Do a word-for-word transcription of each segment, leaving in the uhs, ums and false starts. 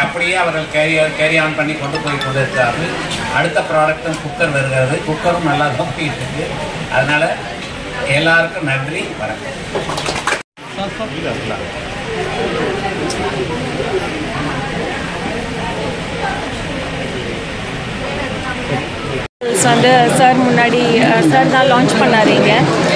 அப்படியே அவர்கள் carry carry on பண்ணி கொண்டு போய் கொண்டு இருக்கிறார்கள். அடுத்த ப்ராடக்ட்டும் குக்கர் வருகிறது. குக்கரும் நல்லா தான் போயிட்டு இருக்கு. அதனால் எல்லாருக்கும் நன்றி, வணக்கம். வந்து சார் முன்னாடி சார் தான் லான்ச் பண்ணாதீங்க.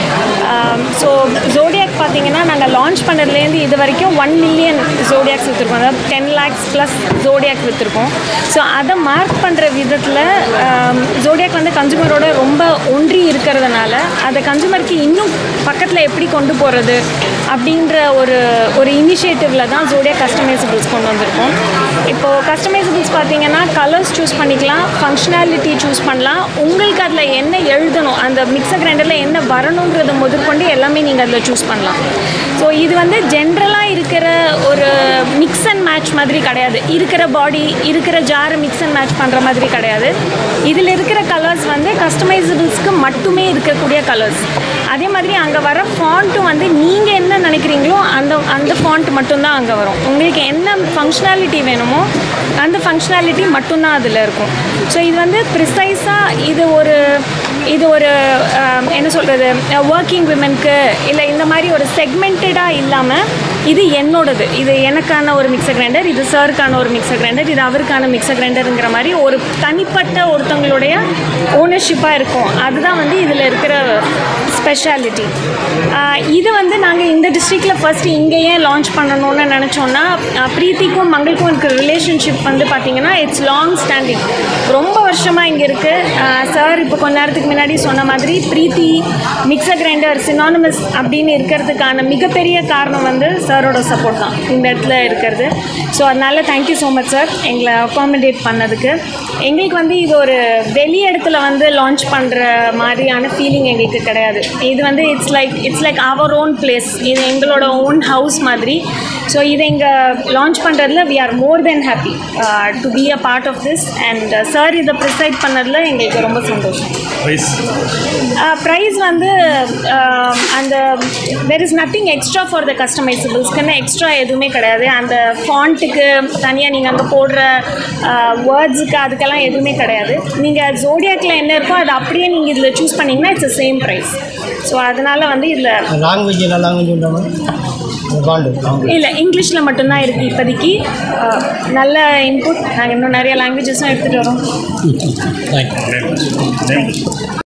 ஸோ ஜோடியாக் பார்த்தீங்கன்னா நாங்கள் லான்ச் பண்ணதுலேருந்து இது வரைக்கும் ஒன் மில்லியன் ஜோடியாக்ஸ் விற்றுருக்கோம். அதாவது டென் லேக்ஸ் ப்ளஸ் ஜோடியாக் விற்றுருக்கோம். ஸோ அதை மார்க் பண்ணுற விதத்தில் ஜோடியாக் வந்து கன்சூமரோட ரொம்ப ஒன்றி இருக்கிறதுனால அதை கன்சூமருக்கு இன்னும் பக்கத்தில் எப்படி கொண்டு போகிறது அப்படின்ற ஒரு ஒரு இனிஷியேட்டிவில் தான் ஜோடியாக் கஸ்டமைசபிள்ஸ் கொண்டு வந்திருக்கோம். இப்போது கஸ்டமைசபிள்ஸ் பார்த்தீங்கன்னா கலர்ஸ் சூஸ் பண்ணிக்கலாம், ஃபங்க்ஷனாலிட்டி சூஸ் பண்ணலாம், உங்களுக்கு அதில் என்ன எழுதணும், அந்த மிக்சர் கிரைண்டரில் என்ன வரணுன்றதை முதற்கொண்டு எல்லாமே நீங்கள் அதில் சூஸ் பண்ணலாம். ஸோ இது வந்து ஜென்ரலாக இருக்கிற ஒரு மிக்ஸ் அண்ட் மேட்ச் மாதிரி கிடையாது. இருக்கிற பாடி இருக்கிற ஜாரை மிக்ஸ் அண்ட் மேட்ச் பண்ணுற மாதிரி கிடையாது. இதில் இருக்கிற கலர்ஸ் வந்து கஸ்டமைசபிள்ஸ்க்கு மட்டுமே இருக்கக்கூடிய கலர்ஸ். அதே மாதிரி அங்கே வர ஃபாண்ட்டும் வந்து நீங்கள் என்ன நினைக்கிறீங்களோ அந்த அந்த ஃபாண்ட் மட்டும்தான் அங்கே வரும். உங்களுக்கு என்ன ஃபங்க்ஷனாலிட்டி வேணுமோ அந்த ஃபங்க்ஷனாலிட்டி மட்டும்தான் அதில் இருக்கும். ஸோ இது வந்து ப்ரிசைஸாக இது ஒரு இது ஒரு என்ன சொல்கிறது, ஒர்க்கிங் விமென்க்கு இல்லை இந்த மாதிரி ஒரு செக்மெண்டடாக இல்லாமல் இது என்னோடது, இது எனக்கான ஒரு மிக்சர் கிரைண்டர், இது சாருக்கான ஒரு மிக்சர் கிரைண்டர், இது அவருக்கான மிக்சர் கிரைண்டருங்கிற மாதிரி ஒரு தனிப்பட்ட ஒருத்தவங்களுடைய ஓனர்ஷிப்பாக இருக்கும். அதுதான் வந்து இதில் இருக்கிற ஸ்பெஷாலிட்டி. இது வந்து நாங்கள் இந்த டிஸ்ட்ரிக்டில் ஃபஸ்ட்டு இங்கேயே லான்ச் பண்ணணும்னு நினச்சோன்னா, ப்ரீத்திக்கும் மங்களுக்கும் இருக்கிற ரிலேஷன்ஷிப் வந்து பார்த்திங்கன்னா இட்ஸ் லாங் ஸ்டாண்டிங், ரொம்ப வருஷமாக இங்கே இருக்குது. சார் இப்போ கொஞ்ச நேரத்துக்கு முன்னாடி சொன்ன மாதிரி ப்ரீத்தி மிக்சர் கிரைண்டர் சினானிமஸ் அப்படின்னு இருக்கிறதுக்கான மிகப்பெரிய காரணம் வந்து சாரோட சப்போர்ட் தான் இந்த இடத்துல இருக்கிறது. ஸோ அதனால் தேங்க்யூ ஸோ மச் சார் எங்களை அகாமடேட் பண்ணதுக்கு. எங்களுக்கு வந்து இது ஒரு வெளி இடத்துல வந்து லான்ச் பண்ணுற மாதிரியான ஃபீலிங் எங்களுக்கு கிடையாது. இது வந்து it's like it's like our own place, இது எங்களோட ஓன் ஹவுஸ் மாதிரி. ஸோ இதை இங்கே லான்ச் பண்ணுறதுல we are more than happy to be a part of this. And sir இதை ப்ரிசைட் பண்ணதில் எங்களுக்கு ரொம்ப சந்தோஷம். ப்ரைஸ் வந்து அந்த there is nothing extra for the கஸ்டமைசபிள்ஸ்க்குன்னு எக்ஸ்ட்ரா எதுவுமே கிடையாது. அந்த ஃபாண்ட்டுக்கு தனியாக நீங்கள் அங்கே போடுற வேர்ட்ஸுக்கு அதுக்கெல்லாம் எதுவுமே கிடையாது. நீங்கள் ஜோடியாக்கில் என்ன இருக்கோ அதை அப்படியே நீங்கள் இதில் சூஸ் பண்ணிங்கன்னா இட்ஸ் சேம் ப்ரைஸ். ஸோ அதனால் வந்து இதில் லாங்குவேஜ் எல்லாம் லாங்குவேஜ் இல்லை, இங்கிலீஷில் மட்டும்தான் இருக்குது இப்போதைக்கு. நல்ல இன்புட், நாங்கள் இன்னும் நிறைய லாங்குவேஜஸும் எடுத்துகிட்டு வரோம்.